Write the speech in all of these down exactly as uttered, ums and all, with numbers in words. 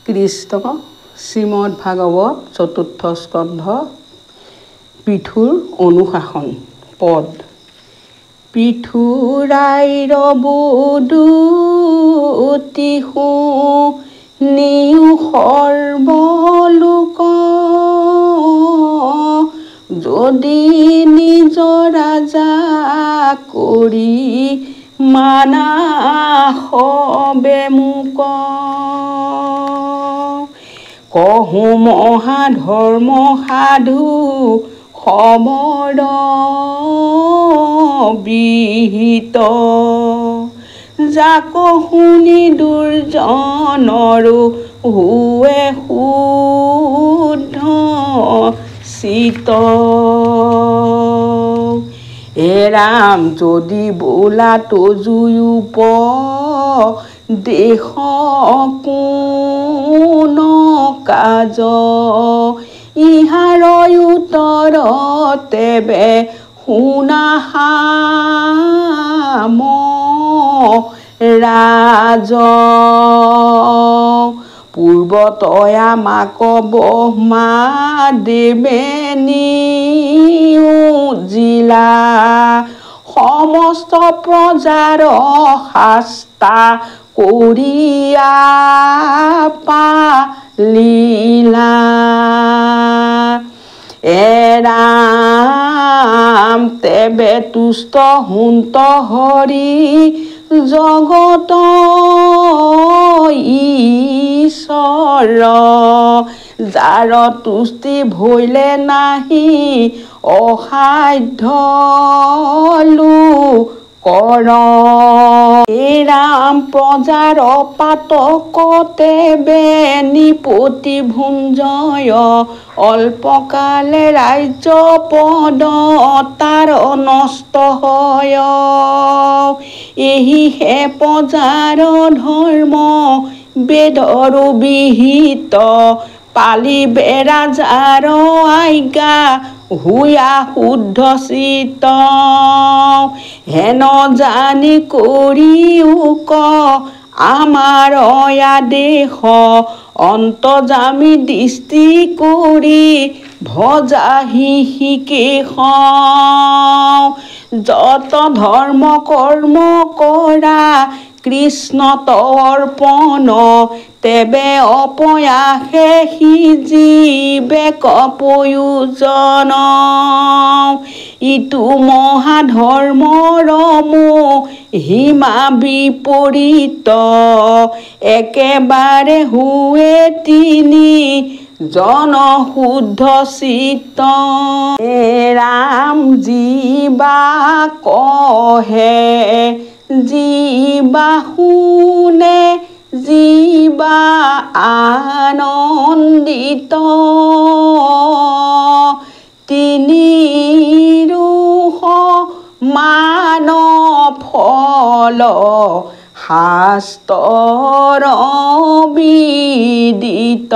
কৃষ্ণ শ্ৰীমদ ভাগৱত চতুৰ্থ স্কন্ধ পৃথুৰ অনুশাসন পদ পৃথুৰাইৰ বুদুতি শুনিও সৰ্বলোক যদি নিজ ৰাজা কৰি মানা হবে মোক কহো মহাধৰ্ম সাধু সমৰ বিহিত যাক শুনি দুৰ্জনৰো হুৱে শুদ্ধ চিত এ ৰাম যদি বোলা তজুপ দেশ কোন কাজ ইহাৰ উত্তৰ তেবে শুনা হাম ৰাজ পূৰ্বতয়া মাক ব্ৰহ্মা দেৱে নিউজিলা সমস্ত প্ৰজাৰ শাস্তা কৰিয়া পালিলা এ ৰাম তেবে তুষ্ট হুন্ত হৰি জগত ঈশ্বৰ যাৰ তুষ্টি ভৈলে নাহি অসাধ্য লোকৰ এ ৰাম প্ৰজাৰ পাতকতে বেনিপতি ভুঞ্জয় অল্পকালে ৰাজ্য পদ তাৰ নষ্ট হয় এহিহে প্ৰজাৰ ধৰ্ম বেদৰ বিহিত পালিবে ৰাজাৰ আজ্ঞা হুয়া শুদ্ধ চিত হেন জানি কৰিও ক আমাৰ আদেশ অন্তৰ্যামী দৃষ্টি কৰি ভজাহি শিকেশ যত ধৰ্ম কৰ্ম কৰা কৃষ্ণ তৰ্পণ তেবে অপয়াসে সিজিবে প্ৰয়োজন ইটো মহাধৰ্মৰ হিমা বিপৰীত একেবাৰে হুৱে তিনি জন শুদ্ধ চিত্ত এ ৰাম জীৱা কহে জীৱা শুনে জীৱা আনন্দিত তিনি ৰুহ মান ফল শাস্ত্ৰৰ বিদিত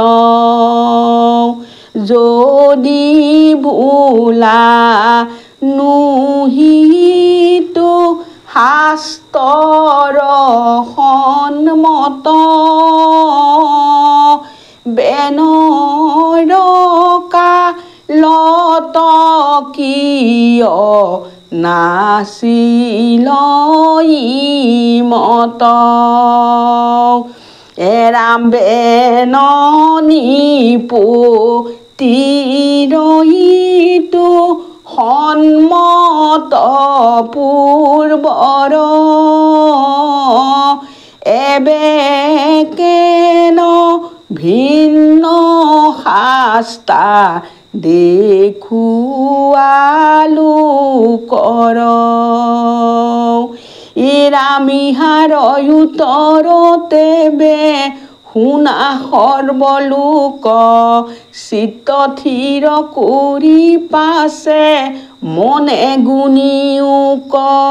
যদি বোলা নুহিতো শাস্ত্ৰৰ সন্মত বেনৰকা লত কিয় নাছিল মত এ ৰাম বেননিপতিৰহিতো সন্মত পূৰ্বৰ এবেকেন ভিন্ন শাস্তা দেখুৱালো কৰ ইৰামিহাৰ উত্তৰ তেবে শুনা সৰ্বলোক চিত্ত থিৰ কৰি পাছে মনে গুণিও ক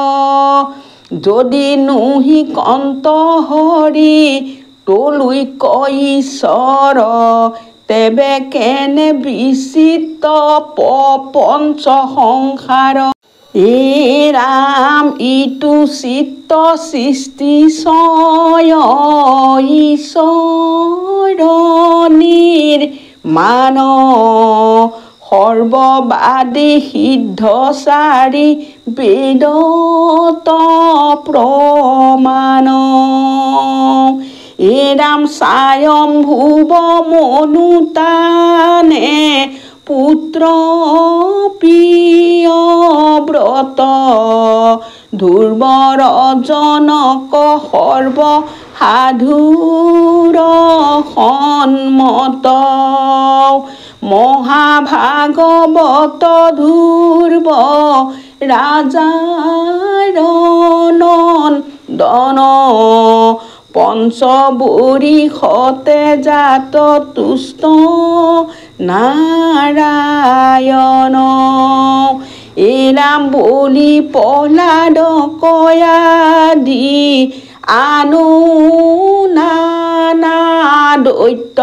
যদি নুহি কন্ত হৰি তলৈ ঈশ্বৰ তেবে কেনে বিচিত্ৰ পঞ্চ সংসাৰ এ ৰাম ইটো চিত্ত সৃষ্টি ছয় ঈশ্বৰ মনিৰ মান সৰ্ববাদী সিদ্ধচাৰী বেদত প্ৰমাণ এৰাম স্বয়ম্ভুৱ মনুতানে পুত্ৰ প্ৰিয় ব্ৰত ধ্ৰুৱৰ জনক সৰ্ব সাধুৰ সন্মত মহাভাগৱত ধ্ৰুৱ ৰাজাৰ নন্দন পঞ্চবৰিষতে জাত তুষ্ট নাৰায়ণ এৰাম বলি প্ৰহ্লাদ কয়াদি আনু নানা দৈত্য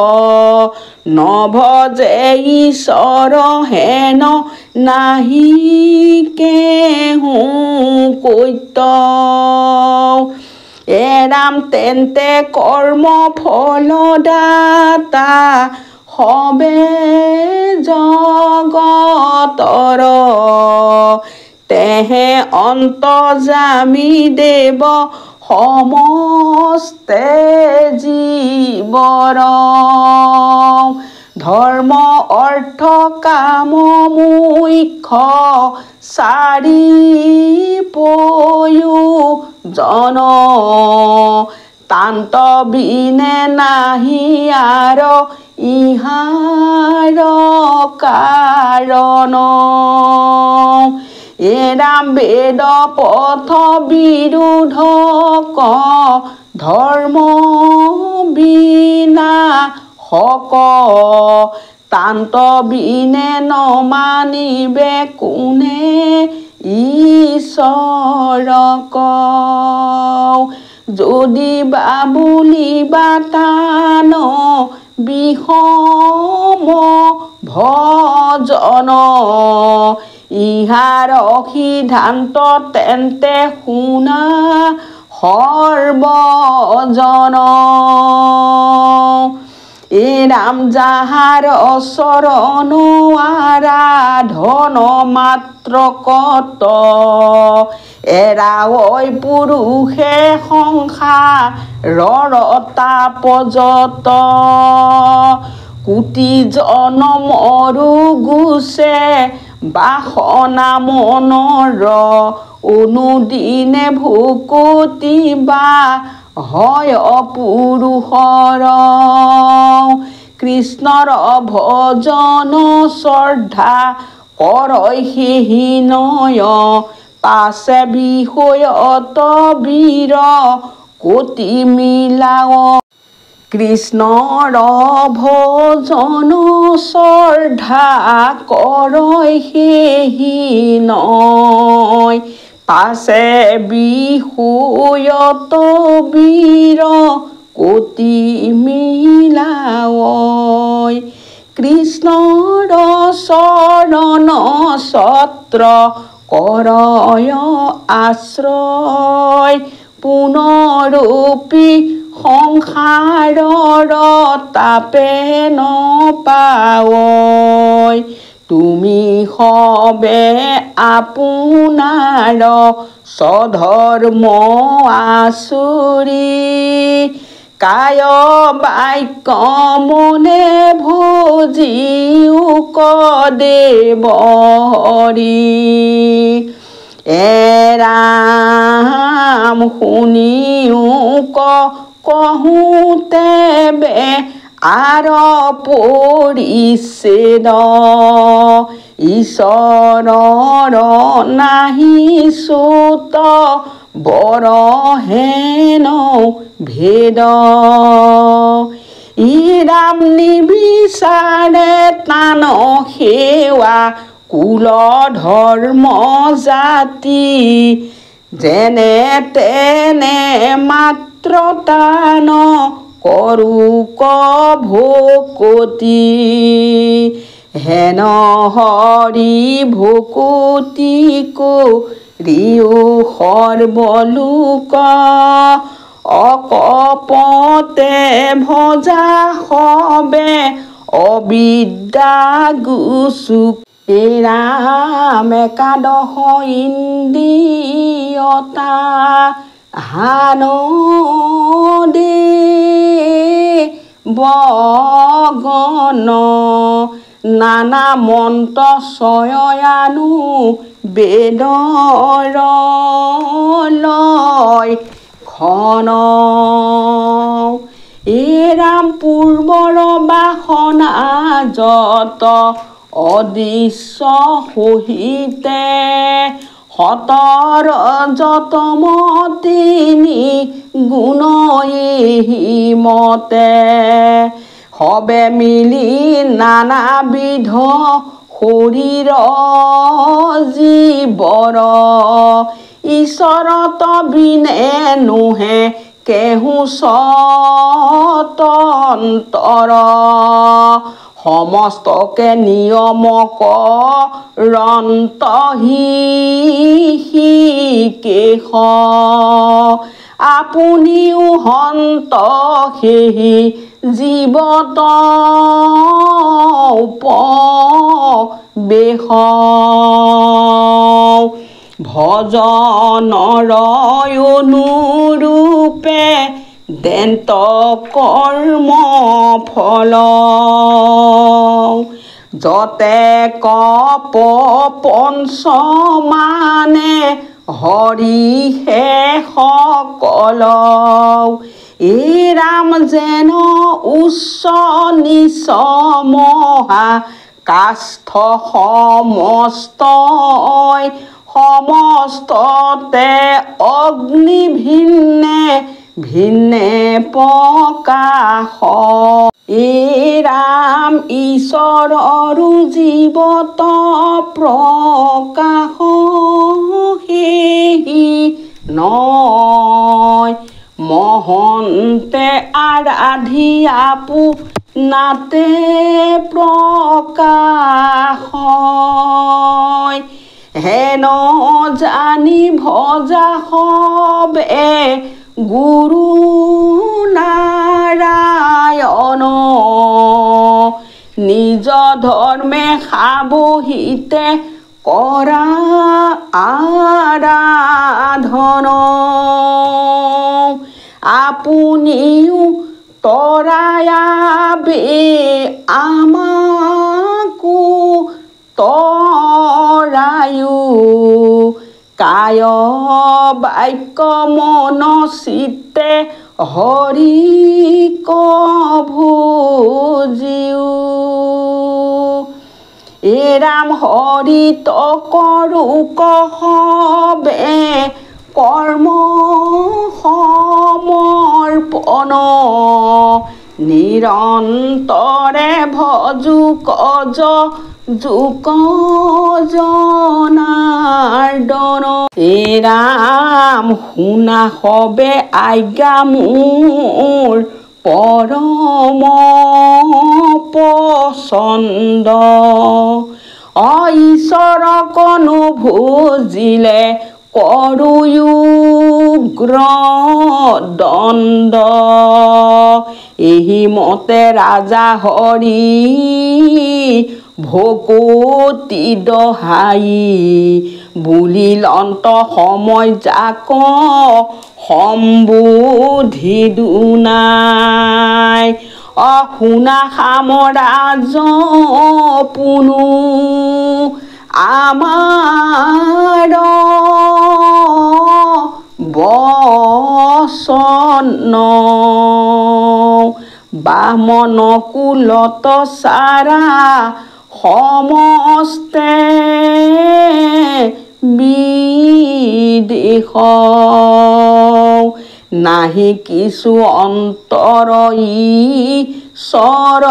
নভজে ঈশ্বৰ হেন নাহি কেহু কৈত্য এৰাম তেন্তে কৰ্ম ফলদাতা সবে জগতৰ তেহে অন্তৰ্যামী দেৱ সমস্তে জীৱৰ ধৰ্ম অৰ্থ কাম মোক্ষ চাৰি প্ৰয়োজন তান্ত বিনে নাহি আৰ ইহাৰ কাৰণ এৰাম বেদ পথ বিৰুদ্ধ ধৰ্ম বিনা হক তান্ত বিনে নমানিবে কোনে ঈশ্বৰক যদি বাবুলিবা টান বিষম ভজন ইহাৰ সিদ্ধান্ত তেন্তে শুনা সৰ্বজন এৰাম যাহাৰ চৰণ আৰাধন মাত্ৰ কত এৰাৱৈ পুৰুষে সংসাৰৰ তাপযত কোটি জনমৰো গুছে বাসনা মনৰ অনুদিনে ভুকুতি বা হয় পুৰুষৰ কৃষ্ণৰ ভজন শ্ৰদ্ধা কৰৈ সিহিনয় পাছে বিষয়ত বীৰ কোটি মিলাও কৃষ্ণৰ ভজন শ্ৰদ্ধা কৰৈ সিহিনয় পাছে বিষয়ত বীৰ কোটি মিলাও কৃষ্ণৰ চৰণ ছত্ৰ কৰয় আশ্ৰয় পুনৰূপী সংসাৰৰ তাপে নপাৱই তুমি সবে আপোনাৰ স্বধৰ্ম আচুৰি কায় বাক্য মনে ভোজিও দেৱ হৰি এৰাম শুনিও কহোতে বে আৰ পৰিছেদ ঈশ্বৰৰ নাহি চুত বৰ হেন ভেদ ইৰাম নিবিচাৰে তান সেৱা কুল ধৰ্ম জাতি যেনে তেনে মাত্ৰ তান কৰোক ভকতি হেন হৰি ভকতি কৰিও সৰ্বলোক অকপতে ভজা সবে অবিদ্যা গুচুক এই ৰাম একাদশ ইন্দ্ৰিয়তা হানদে বগন নানা মন্ত্ৰ ছয়ানু বেদৰ লয় খন এই ৰাম পূৰ্বৰ বাসনা যত অদৃশ্য সহিতে সতৰ যতমতিনি গুণ মতে সবে মিলি নানাবিধ শৰীৰ জীৱৰ ঈশ্বৰত বিনে নোহে কেহু স্বতন্তৰ সমস্তকে নিয়ম কৰন্তহি কেশ আপুনিও হন্ত সেহি জীৱত উপবেশ ভজনৰ অনুৰূপে দেন্ত কৰ্ম ফল যতে কপ পঞ্চমানে হৰিহে সকল এই ৰাম যেন উচ্চ নিচ মহা কাষ্ঠ সমস্ত সমস্ততে অগ্নি ভিন্নে ভিন্নে প্ৰকাশ এই ৰাম ঈশ্বৰৰু জীৱত প্ৰকাশ সেহি নয় মহন্তে আৰাধি আপোনাতে প্ৰকাশ হেন জানি ভজা সবে গুৰু নাৰায়ণ নিজ ধৰ্মে সাবহিতে কৰা আৰাধন আপুনিও তৰায়াবে আমাকো তৰায়ো কায় বাক্য মন চিত্তে হৰিক ভুজিও এ ৰাম হৰিত কৰোক সবে কৰ্ম সমৰ্পণ নিৰন্তৰে ভজুক যুক জনাৰ্দন হে ৰাম শুনা সবে আজ্ঞা মোৰ পৰম পচন্দ অ ঈশ্বৰক নুভুজিলে কৰোগ্ৰ দণ্ড এহি মতে ৰাজা হৰি ভকতি দহাই বুলিলন্ত সময় যাক সম্বোধি দুনাই অশুনা সামৰাজ পুনু আমাৰ বচন বামন কুলত সাৰা সমস্তে বিদেশ নাহি কিছু অন্তৰ ঈশ্বৰ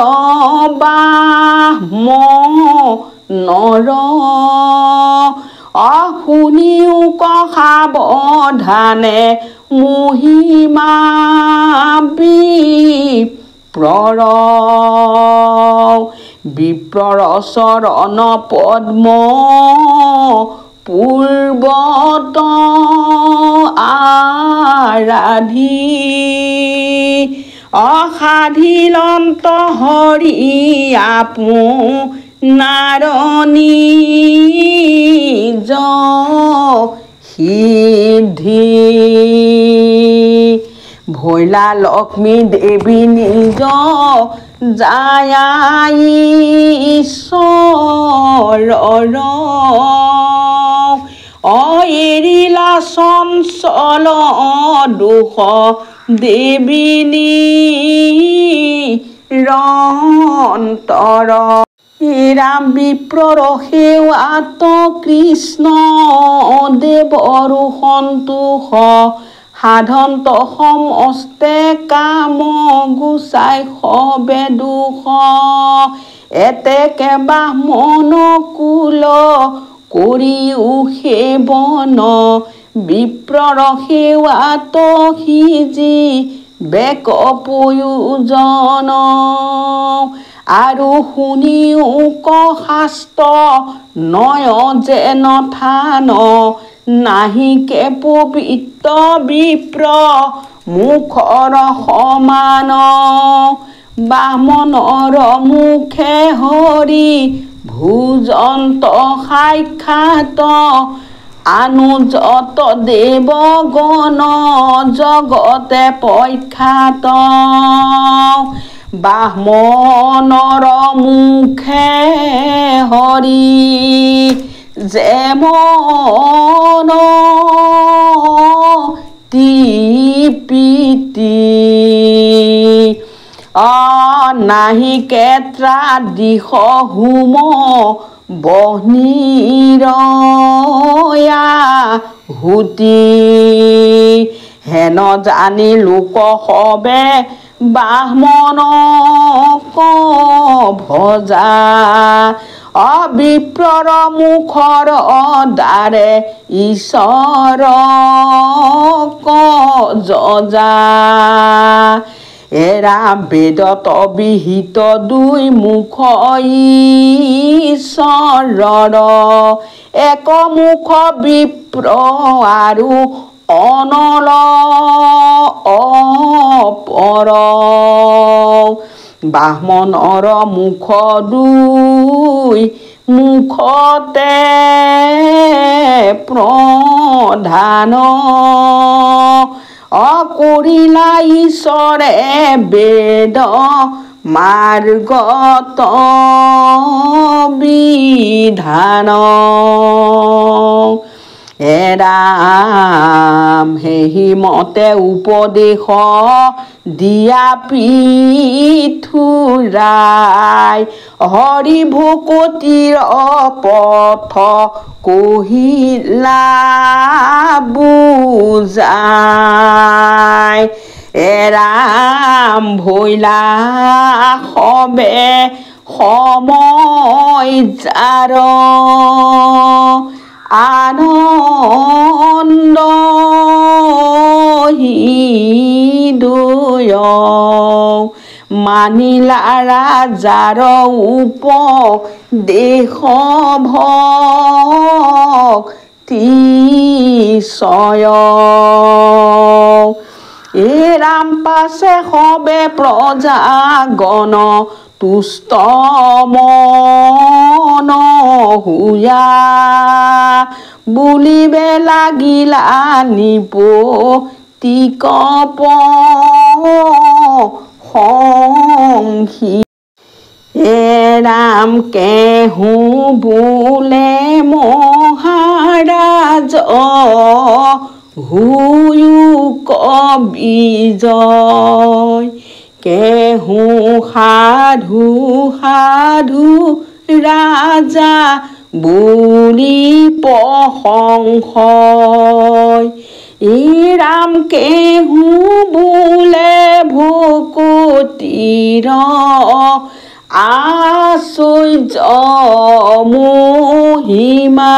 বামনৰ অশুনিও সাৱধানে মহিমা বিপ্ৰৰ বিপ্ৰৰ চৰণ পদ্ম পূৰ্বত আৰাধি অসাধিলন্ত হৰি আপোনাৰণি সিদ্ধি ভৈলা লক্ষ্মী দেৱী নিজ যায় ঈশ্বৰৰ অএৰিলা চঞ্চল দুখ দেৱিনী ৰন্তৰ ৰাম বিপ্ৰৰ সেৱাত কৃষ্ণ দেৱৰ সন্তোষ সাধন্ত সমস্তে কাম গুচাই সবে দুখ এতেকে বামন কুল কৰিও সেৱন বিপ্ৰৰ সেৱাত সিজি বেক প্ৰয়োজন আৰু শুনিও ক শাস্ত্ৰ নয় যেন থান নাহিকে পবিত্ৰ বিপ্ৰ মুখৰ সমান বামনৰ মুখে হৰি ভোজন্ত সাক্ষাৎ অনুযত দেৱগণ জগতে প্ৰখ্যাত বামনৰ মুখে হৰি যেমন টিপিতি নাহিকে ত্ৰাদিশ হোম বহ্নিৰয়া হুতি হেন জানি লোক সবে বামনক ভজা অবিপ্ৰৰ মুখৰ দ্বাৰে ঈশ্বৰক যজা এৰা বেদত বিহিত দুই মুখ ঈশ্বৰৰ এক মুখ বিপ্ৰ আৰু অনল অপৰ বামনৰ মুখ দুই মুখতে প্ৰধান অকৰিলা ঈশ্বৰে বেদ মাৰ্গত বিধান এৰাম সেহি মতে উপদেশ দিয়া পৃথুৰাই হৰি ভকতিৰ পথ কহিলা বুজাই এৰাম ভৈলা সবে সময় যাৰ আনন্দ হৃদয় মানিলা ৰাজাৰ উপদেশ ভক্তিশয় এ ৰাম পাছে সবে প্ৰজাগণ তুষ্ট মন হুয়া বুলিবে লাগিলা নিপতিক সংসি এৰাম কেহু বোলে মহাৰাজ হুয়ু কবিজয় কেহু সাধু সাধু ৰাজা বুলি প্ৰশংসয় ই ৰাম কেহু বোলে ভকতিৰ আশ্চৰ্য মহিমা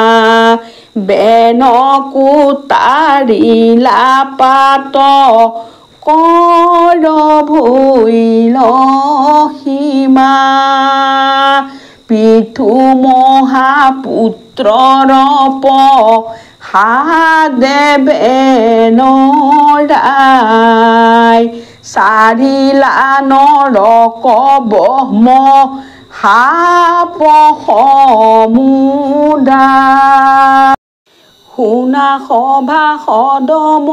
বেনকু তাৰিলা পাত কৰ ভৈল সীমা পৃথু মহাপুত্ৰৰ হাদেৱে নৰাই চাৰিলা নৰক ব্ৰহ্ম সাপ সমুদায় শুনা সভা সদম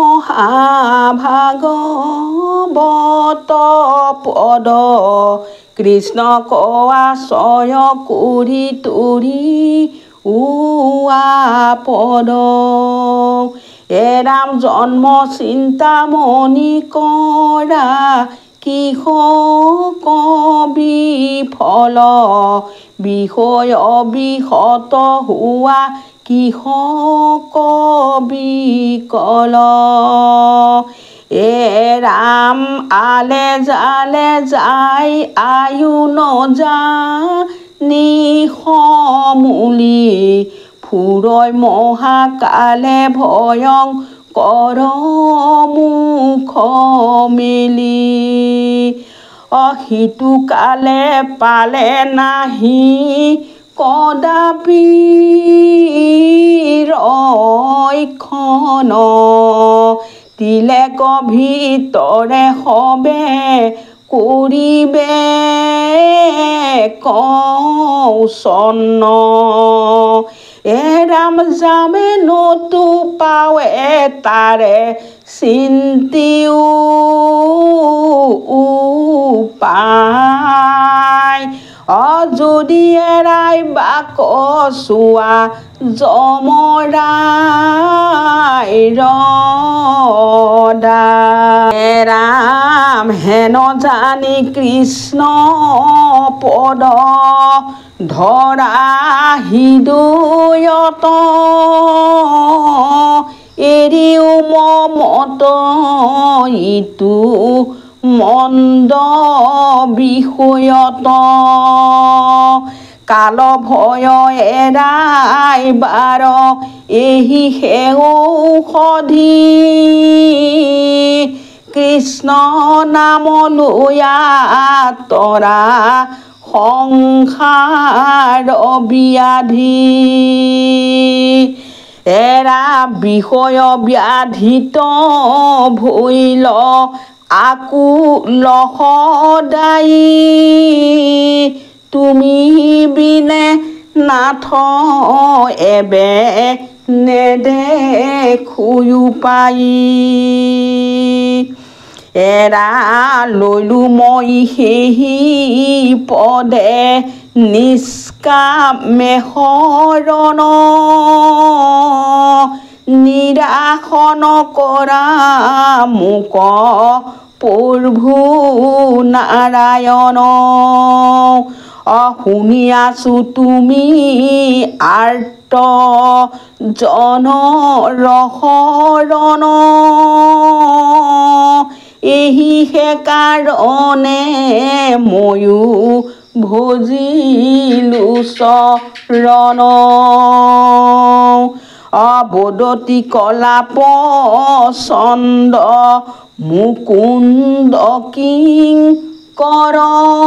ভাগৱত পদ কৃষ্ণ কোৱা চয় কৰি তুৰি উৱা পদ এ ৰাম জন্ম চিন্তামণি কৰা কিহ কবি ফল বিষয় বিহত হোৱা কিহ কবি কল এ ৰাম আলে জালে যাই আয়ু নজানি সমূলি ফুৰয় মহাকালে ভয়ং কৰ মুখ মেলি অহিতু কালে পালে নাহি কদাপি ৰক্ষণ তিলেক ভিতৰে সবে কৰিবে কৌচন্ন এ ৰাম যামে নতু পাৱে তাৰে চিন্তিও উপায় অযদি এৰাই বাক চোৱা যমৰাই ৰদাই ৰাম হেন জানি কৃষ্ণ পদ ধৰা হৃদয়ত এৰিও মমত ইটো মন্দ বিষয়ত কাল ভয় এৰাই বাৰ এহি ঔষধি কৃষ্ণ নাম লৈয়া তৰা সংসাৰ ব্যাধি এৰা বিষয় ব্যাধিত ভৈল আকুল সদায়ী তুমি বিনে নাথ এবে নেদেখোঁ পাই এৰা ললো মই সেই পদে নিষ্কামে শৰণ নিৰাসন কৰা মোক প্ৰভু নাৰায়ণ শুনি আছো তুমি আৰ্ত জনৰ শৰণ এহিহে কাৰণে ময়ো ভজিলো চৰণ অবদতি কলাপ চন্দ মুকুন্দ কিং কৰ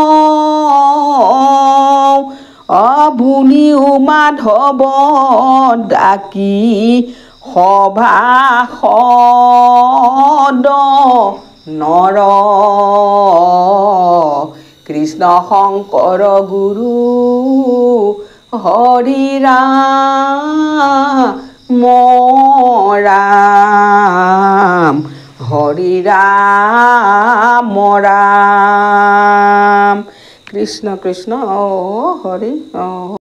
অভুলিও মাধৱ ডাকি সভাসদ নৰ কৃষ্ণ শংকৰ গুৰু হৰি ৰাম ৰাম হৰি ৰাম ৰাম কৃষ্ণ কৃষ্ণ অ হৰি অ